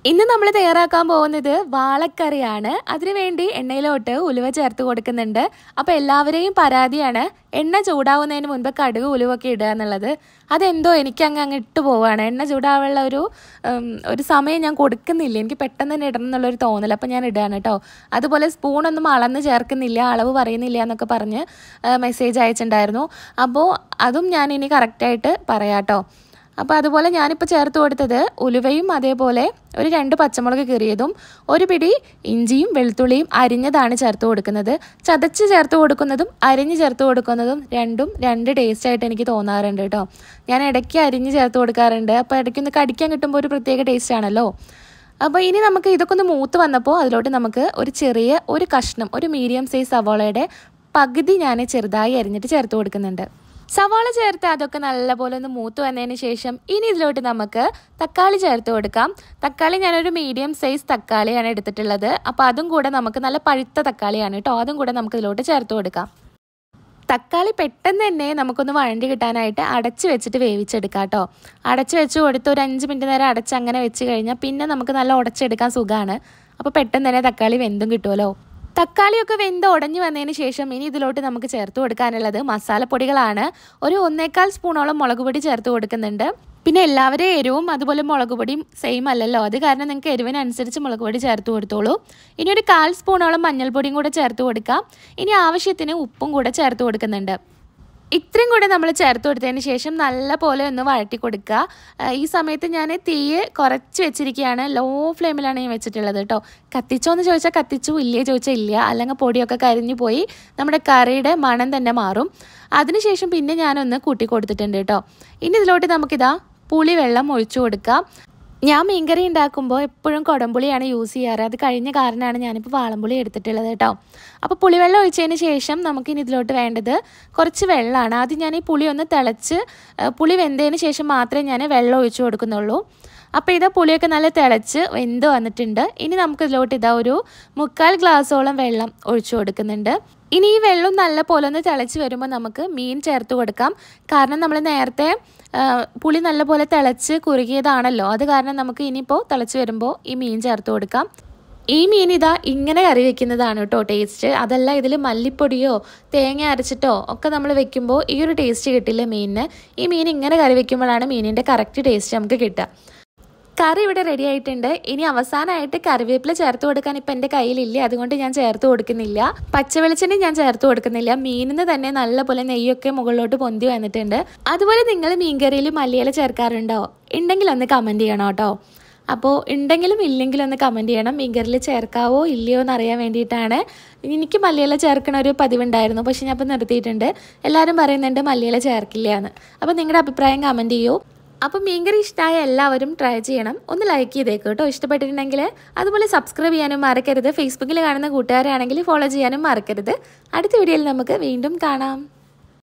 ഇന്ന് നമ്മൾ തയ്യാറാക്കാൻ പോകുന്നത് വാളക്കറിയാണ്. അതിനുവേണ്ടി എണ്ണയിലോട്ട് ഉലുവ ചേർത്ത് കൊടുക്കുന്നുണ്ട്. അപ്പോൾ എല്ലാവരെയും പരാതിയാണ് എണ്ണ ചൂടാവുന്നതിന് മുൻപ് കടുക് ഉലുവൊക്കെ ഇടുക എന്നുള്ളത്. അതെന്തോ എനിക്കങ്ങ് ഇട്ട് പോവുകയാണ്. എണ്ണ ചൂടാവുള്ള ഒരു സമയം ഞാൻ കൊടുക്കുന്നില്ല. എനിക്ക് പെട്ടെന്ന് തന്നെ ഇടണം എന്നുള്ളൊരു തോന്നൽ. അപ്പോൾ ഞാൻ ഇടുകയാണ് കേട്ടോ. അതുപോലെ സ്പൂണൊന്നും അളന്ന് ചേർക്കുന്നില്ല, അളവ് പറയുന്നില്ല എന്നൊക്കെ പറഞ്ഞ് മെസ്സേജ് അയച്ചിട്ടുണ്ടായിരുന്നു. അപ്പോൾ അതും ഞാൻ ഇനി കറക്റ്റായിട്ട് പറയാം കേട്ടോ. അപ്പോൾ അതുപോലെ ഞാനിപ്പോൾ ചേർത്ത് കൊടുത്തത് ഉലുവയും അതേപോലെ ഒരു 2 പച്ചമുളക് കീറിയതും ഒരു പിടി ഇഞ്ചിയും വെളുത്തുള്ളിയും അരിഞ്ഞതാണ് ചേർത്ത് കൊടുക്കുന്നത്. ചതച്ച് ചേർത്ത് കൊടുക്കുന്നതും അരിഞ്ഞ് ചേർത്ത് കൊടുക്കുന്നതും രണ്ടും 2 ടേസ്റ്റായിട്ട് എനിക്ക് തോന്നാറുണ്ട് കേട്ടോ. ഞാൻ ഇടയ്ക്ക് അരിഞ്ഞ് ചേർത്ത് കൊടുക്കാറുണ്ട്. അപ്പോൾ ഇടയ്ക്കൊന്ന് കടിക്കാൻ കിട്ടുമ്പോൾ ഒരു പ്രത്യേക ടേസ്റ്റാണല്ലോ. അപ്പോൾ ഇനി നമുക്ക് ഇതൊക്കെ ഒന്ന് മൂത്ത് വന്നപ്പോൾ അതിലോട്ട് നമുക്ക് ഒരു കഷ്ണം ഒരു മീഡിയം സൈസ് സവാളയുടെ പകുതി ഞാൻ ചെറുതായി അരിഞ്ഞിട്ട് ചേർത്ത് കൊടുക്കുന്നുണ്ട്. സവാള ചേർത്ത് അതൊക്കെ നല്ലപോലെ ഒന്ന് മൂത്ത് വന്നതിന് ശേഷം ഇനി ഇതിലോട്ട് നമുക്ക് തക്കാളി ചേർത്ത് കൊടുക്കാം. തക്കാളി ഞാനൊരു മീഡിയം സൈസ് തക്കാളിയാണ് എടുത്തിട്ടുള്ളത്. അപ്പോൾ അതും കൂടെ നമുക്ക് നല്ല പഴുത്ത തക്കാളിയാണ് കേട്ടോ. അതും കൂടെ നമുക്ക് ഇതിലോട്ട് ചേർത്ത് കൊടുക്കാം. തക്കാളി പെട്ടെന്ന് തന്നെ നമുക്കൊന്ന് വഴണ്ടി കിട്ടാനായിട്ട് അടച്ച് വെച്ചിട്ട് വേവിച്ചെടുക്കാം കേട്ടോ. അടച്ച് വെച്ച് കൊടുത്ത് ഒരു 5 മിനിറ്റ് നേരം അടച്ച് അങ്ങനെ വെച്ച് കഴിഞ്ഞാൽ പിന്നെ നമുക്ക് നല്ല ഉടച്ചെടുക്കാൻ സുഖമാണ്. അപ്പോൾ പെട്ടെന്ന് തന്നെ തക്കാളി വെന്തും കിട്ടുമല്ലോ. തക്കാളിയൊക്കെ വെന്ത് ഉടഞ്ഞു വന്നതിന് ശേഷം ഇനി ഇതിലോട്ട് നമുക്ക് ചേർത്ത് കൊടുക്കാനുള്ളത് മസാലപ്പൊടികളാണ്. ഒരു 1.25 സ്പൂണോളം മുളക് പൊടി ചേർത്ത് കൊടുക്കുന്നുണ്ട്. പിന്നെ എല്ലാവരും എരിവും അതുപോലെ മുളക് പൊടിയും സെയിം അല്ലല്ലോ, അത് കാരണം നിങ്ങൾക്ക് എരിവിനനുസരിച്ച് മുളക് പൊടി ചേർത്ത് കൊടുത്തോളൂ. ഇനി ഒരു 1/4 സ്പൂണോളം മഞ്ഞൾപ്പൊടിയും കൂടെ ചേർത്ത് കൊടുക്കാം. ഇനി ആവശ്യത്തിന് ഉപ്പും കൂടെ ചേർത്ത് കൊടുക്കുന്നുണ്ട്. ഇത്രയും കൂടെ നമ്മൾ ചേർത്ത് കൊടുത്തതിന് ശേഷം നല്ല പോലെ ഒന്ന് വഴറ്റി കൊടുക്കുക. ഈ സമയത്ത് ഞാൻ തീ കുറച്ച് വെച്ചിരിക്കുകയാണ്. ലോ ഫ്ലെയിമിലാണ് ഞാൻ വെച്ചിട്ടുള്ളത് കേട്ടോ. കത്തിച്ചോ എന്ന് ചോദിച്ചാൽ കത്തിച്ചു, ഇല്ലേ ചോദിച്ചാൽ ഇല്ല. അല്ലെങ്കിൽ പൊടിയൊക്കെ കരിഞ്ഞു പോയി നമ്മുടെ കറിയുടെ മണം തന്നെ മാറും. അതിനുശേഷം പിന്നെ ഞാനൊന്ന് കൂട്ടി കൊടുത്തിട്ടുണ്ട് കേട്ടോ. ഇനി ഇതിലോട്ട് നമുക്കിതാ പുളിവെള്ളം ഒഴിച്ചു കൊടുക്കാം. ഞാൻ മീൻകറി ഉണ്ടാക്കുമ്പോൾ എപ്പോഴും കുടംപുളിയാണ് യൂസ് ചെയ്യാറ്. അത് കഴിഞ്ഞ കാരണമാണ് ഞാനിപ്പോൾ വാളംപുളി എടുത്തിട്ടുള്ളത് കേട്ടോ. അപ്പോൾ പുളിവെള്ളം ഒഴിച്ചതിന് ശേഷം നമുക്കിനി ഇതിലോട്ട് വേണ്ടത് കുറച്ച് വെള്ളമാണ്. ആദ്യം ഞാൻ ഈ പുളി ഒന്ന് തിളച്ച് പുളി വെന്തതിന് ശേഷം മാത്രമേ ഞാൻ വെള്ളം ഒഴിച്ചു കൊടുക്കുന്നുള്ളൂ. അപ്പോൾ ഇതാ പുളിയൊക്കെ നല്ല തിളച്ച് വെന്ത് വന്നിട്ടുണ്ട്. ഇനി നമുക്ക് ഇതിലോട്ട് ഇതാ ഒരു 3/4 ഗ്ലാസോളം വെള്ളം ഒഴിച്ചു കൊടുക്കുന്നുണ്ട്. ഇനി ഈ വെള്ളം നല്ല പോലെ ഒന്ന് തിളച്ച് വരുമ്പോൾ നമുക്ക് മീൻ ചേർത്ത് കൊടുക്കാം. കാരണം നമ്മൾ നേരത്തെ പുളി നല്ലപോലെ തിളച്ച് കുറുകിയതാണല്ലോ, അത് കാരണം നമുക്ക് ഇനിയിപ്പോൾ തിളച്ച് വരുമ്പോൾ ഈ മീൻ ചേർത്ത് കൊടുക്കാം. ഈ മീൻ ഇതാ ഇങ്ങനെ കറി വെക്കുന്നതാണ് കേട്ടോ ടേസ്റ്റ്. അതല്ല ഇതിൽ മല്ലിപ്പൊടിയോ തേങ്ങ അരച്ചിട്ടോ ഒക്കെ നമ്മൾ വെക്കുമ്പോൾ ഈ ഒരു ടേസ്റ്റ് കിട്ടില്ല മീനിന്. ഈ മീൻ ഇങ്ങനെ കറി വെക്കുമ്പോഴാണ് മീനിൻ്റെ കറക്റ്റ് ടേസ്റ്റ് നമുക്ക് കിട്ടുക. കറി ഇവിടെ റെഡി ആയിട്ടുണ്ട്. ഇനി അവസാനമായിട്ട് കറിവേപ്പില ചേർത്ത് കൊടുക്കാൻ ഇപ്പം എൻ്റെ കയ്യിലില്ല, അതുകൊണ്ട് ഞാൻ ചേർത്ത് കൊടുക്കുന്നില്ല. പച്ചവെളിച്ചെണ്ണ ഞാൻ ചേർത്ത് കൊടുക്കുന്നില്ല. മീനിന് തന്നെ നല്ലപോലെ നെയ്യൊക്കെ മുകളിലോട്ട് പൊന്തി വന്നിട്ടുണ്ട്. അതുപോലെ നിങ്ങൾ മീൻകറിയിൽ മല്ലിയില ചേർക്കാറുണ്ടോ? ഉണ്ടെങ്കിൽ ഒന്ന് കമൻറ്റ് ചെയ്യണം കേട്ടോ. അപ്പോൾ ഉണ്ടെങ്കിലും ഇല്ലെങ്കിലും ഒന്ന് കമൻറ്റ് ചെയ്യണം. മീൻകറിയിൽ ചേർക്കാവോ ഇല്ലയോ എന്ന് അറിയാൻ വേണ്ടിയിട്ടാണ്. എനിക്ക് മല്ലിയില ചേർക്കണ ഒരു പതിവുണ്ടായിരുന്നു, പക്ഷേ ഞാൻ ഇപ്പോൾ നിർത്തിയിട്ടുണ്ട്. എല്ലാവരും പറയുന്നുണ്ട് മല്ലിയില ചേർക്കില്ല എന്ന്. അപ്പോൾ നിങ്ങളുടെ അഭിപ്രായം കമൻറ്റ് ചെയ്യൂ. അപ്പോൾ മീൻകറി ഇഷ്ടമായ എല്ലാവരും ട്രൈ ചെയ്യണം. ഒന്ന് ലൈക്ക് ചെയ്തേക്കും കേട്ടോ ഇഷ്ടപ്പെട്ടിട്ടുണ്ടെങ്കിൽ. അതുപോലെ സബ്സ്ക്രൈബ് ചെയ്യാനും മറക്കരുത്. ഫേസ്ബുക്കിൽ കാണുന്ന കൂട്ടുകാരാണെങ്കിൽ ഫോളോ ചെയ്യാനും മറക്കരുത്. അടുത്ത വീഡിയോയിൽ നമുക്ക് വീണ്ടും കാണാം.